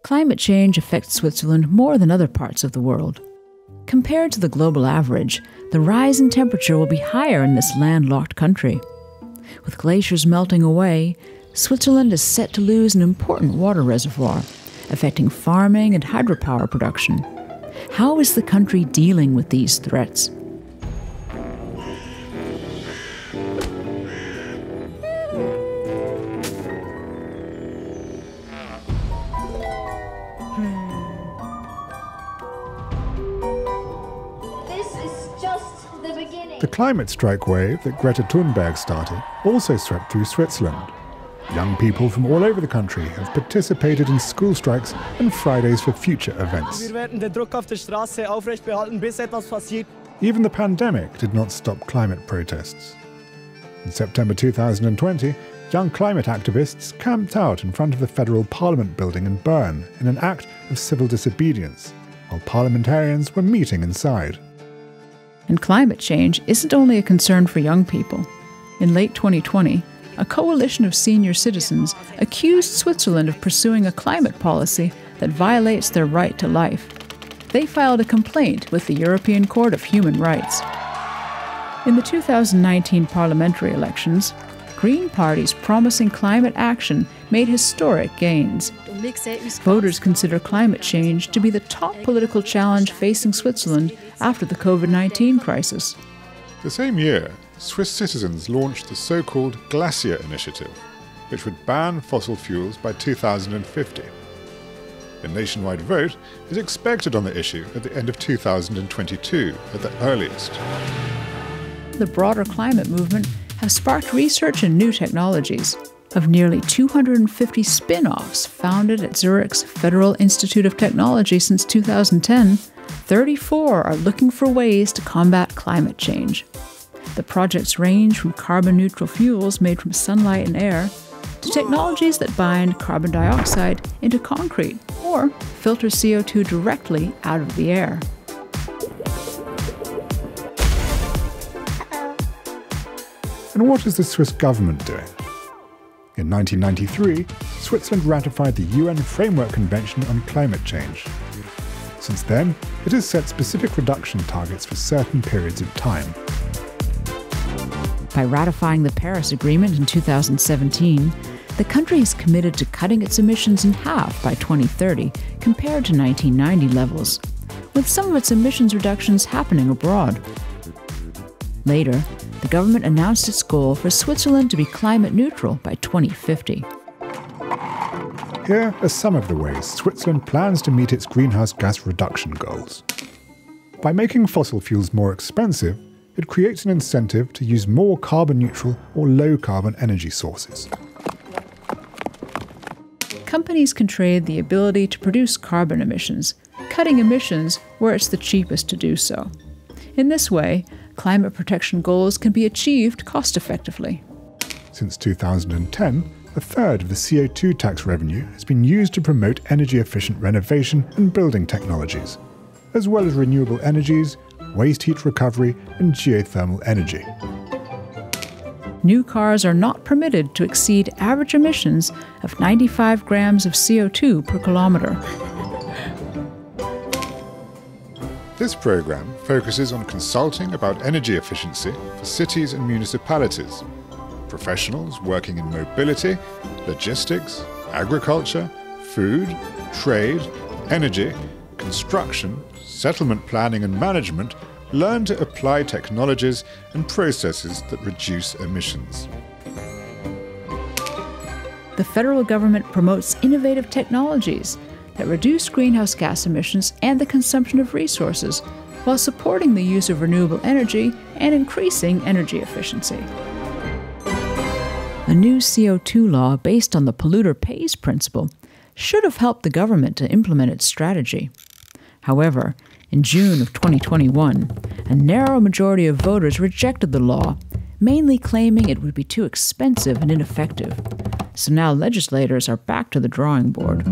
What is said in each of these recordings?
Climate change affects Switzerland more than other parts of the world. Compared to the global average, the rise in temperature will be higher in this landlocked country. With glaciers melting away, Switzerland is set to lose an important water reservoir, affecting farming and hydropower production. How is the country dealing with these threats? The climate strike wave that Greta Thunberg started also swept through Switzerland. Young people from all over the country have participated in school strikes and Fridays for Future events. Even the pandemic did not stop climate protests. In September 2020, young climate activists camped out in front of the Federal Parliament building in Bern in an act of civil disobedience, while parliamentarians were meeting inside. And climate change isn't only a concern for young people. In late 2020, a coalition of senior citizens accused Switzerland of pursuing a climate policy that violates their right to life. They filed a complaint with the European Court of Human Rights. In the 2019 parliamentary elections, Green parties promising climate action made historic gains. Voters consider climate change to be the top political challenge facing Switzerland after the COVID-19 crisis. The same year, Swiss citizens launched the so-called Glacier Initiative, which would ban fossil fuels by 2050. A nationwide vote is expected on the issue at the end of 2022 at the earliest. The broader climate movement has sparked research in new technologies. Of nearly 250 spin-offs founded at Zurich's Federal Institute of Technology since 2010, 34 are looking for ways to combat climate change. The projects range from carbon-neutral fuels made from sunlight and air to technologies that bind carbon dioxide into concrete or filter CO2 directly out of the air. And what is the Swiss government doing? In 1993, Switzerland ratified the UN Framework Convention on Climate Change. Since then, it has set specific reduction targets for certain periods of time. By ratifying the Paris Agreement in 2017, the country is committed to cutting its emissions in half by 2030 compared to 1990 levels, with some of its emissions reductions happening abroad. Later, the government announced its goal for Switzerland to be climate neutral by 2050. Here are some of the ways Switzerland plans to meet its greenhouse gas reduction goals. By making fossil fuels more expensive, it creates an incentive to use more carbon-neutral or low-carbon energy sources. Companies can trade the ability to produce carbon emissions, cutting emissions where it's the cheapest to do so. In this way, climate protection goals can be achieved cost-effectively. Since 2010, a third of the CO2 tax revenue has been used to promote energy-efficient renovation and building technologies, as well as renewable energies, waste heat recovery, and geothermal energy. New cars are not permitted to exceed average emissions of 95 grams of CO2 per kilometre. This programme focuses on consulting about energy efficiency for cities and municipalities, professionals working in mobility, logistics, agriculture, food, trade, energy, construction, settlement planning and management learn to apply technologies and processes that reduce emissions. The federal government promotes innovative technologies that reduce greenhouse gas emissions and the consumption of resources, while supporting the use of renewable energy and increasing energy efficiency. A new CO2 law based on the polluter pays principle should have helped the government to implement its strategy. However, in June of 2021, a narrow majority of voters rejected the law, mainly claiming it would be too expensive and ineffective. So now legislators are back to the drawing board.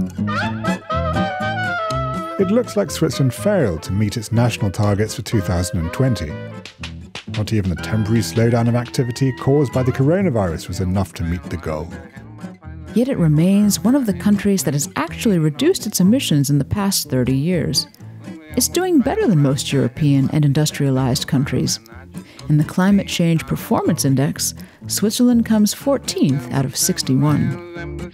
It looks like Switzerland failed to meet its national targets for 2020. Not even the temporary slowdown of activity caused by the coronavirus was enough to meet the goal. Yet it remains one of the countries that has actually reduced its emissions in the past 30 years. It's doing better than most European and industrialized countries. In the Climate Change Performance Index, Switzerland comes 14th out of 61.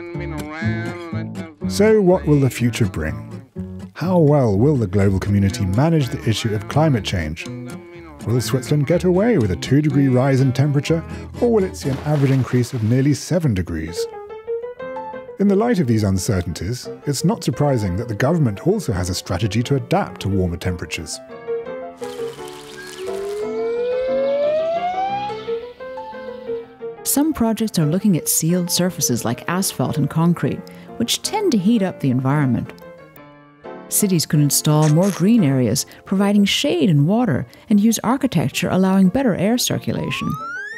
So what will the future bring? How well will the global community manage the issue of climate change? Will Switzerland get away with a 2-degree rise in temperature, or will it see an average increase of nearly 7 degrees? In the light of these uncertainties, it's not surprising that the government also has a strategy to adapt to warmer temperatures. Some projects are looking at sealed surfaces like asphalt and concrete, which tend to heat up the environment. Cities could install more green areas, providing shade and water, and use architecture allowing better air circulation.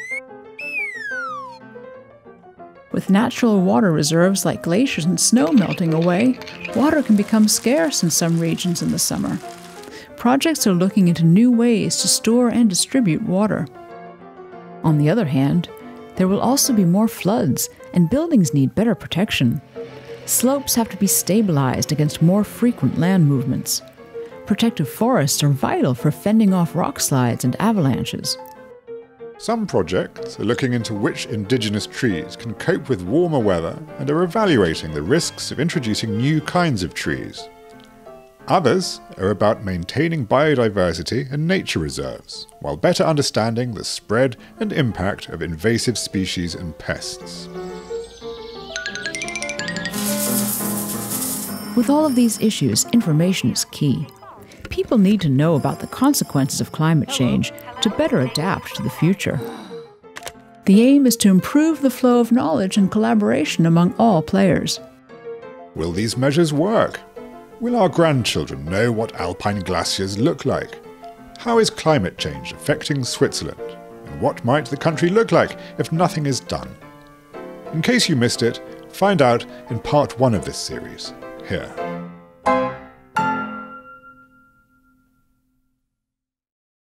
With natural water reserves like glaciers and snow melting away, water can become scarce in some regions in the summer. Projects are looking into new ways to store and distribute water. On the other hand, there will also be more floods, and buildings need better protection. Slopes have to be stabilized against more frequent land movements. Protective forests are vital for fending off rock slides and avalanches. Some projects are looking into which indigenous trees can cope with warmer weather and are evaluating the risks of introducing new kinds of trees. Others are about maintaining biodiversity and nature reserves, while better understanding the spread and impact of invasive species and pests. With all of these issues, information is key. People need to know about the consequences of climate change to better adapt to the future. The aim is to improve the flow of knowledge and collaboration among all players. Will these measures work? Will our grandchildren know what alpine glaciers look like? How is climate change affecting Switzerland? And what might the country look like if nothing is done? In case you missed it, find out in part 1 of this series, here.